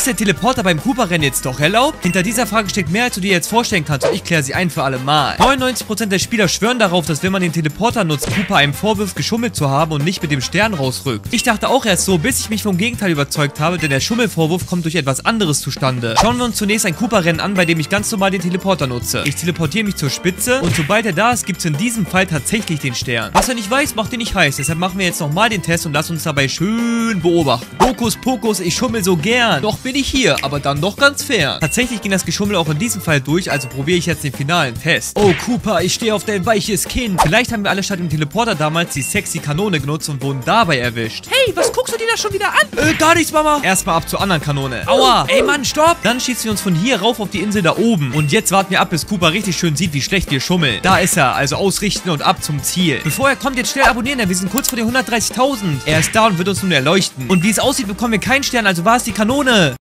Ist der Teleporter beim Cooper-Rennen jetzt doch erlaubt? Hinter dieser Frage steckt mehr, als du dir jetzt vorstellen kannst und ich kläre sie ein für alle Mal. 99% der Spieler schwören darauf, dass wenn man den Teleporter nutzt, Cooper einem vorwirft, geschummelt zu haben und nicht mit dem Stern rausrückt. Ich dachte auch erst so, bis ich mich vom Gegenteil überzeugt habe, denn der Schummelvorwurf kommt durch etwas anderes zustande. Schauen wir uns zunächst ein Cooper-Rennen an, bei dem ich ganz normal den Teleporter nutze. Ich teleportiere mich zur Spitze und sobald er da ist, gibt es in diesem Fall tatsächlich den Stern. Was er nicht weiß, macht ihn nicht heiß. Deshalb machen wir jetzt nochmal den Test und lassen uns dabei schön beobachten. Hokus Pokus, ich schummel so gern. Doch bin ich hier, aber dann doch ganz fern. Tatsächlich ging das Geschummel auch in diesem Fall durch, also probiere ich jetzt den finalen Test. Oh Cooper, ich stehe auf dein weiches Kinn. Vielleicht haben wir alle statt dem Teleporter damals die sexy Kanone genutzt und wurden dabei erwischt. Hey, was guckst du dir da schon wieder an? Gar nichts, Mama. Erstmal ab zur anderen Kanone. Aua. Ey, Mann, stopp. Dann schießen wir uns von hier rauf auf die Insel da oben. Und jetzt warten wir ab, bis Cooper richtig schön sieht, wie schlecht wir schummeln. Da ist er, also ausrichten und ab zum Ziel. Bevor er kommt, jetzt schnell abonnieren, denn wir sind kurz vor den 130.000. Er ist da und wird uns nun erleuchten. Und wie es aussieht, bekommen wir keinen Stern, also war es die Kanone.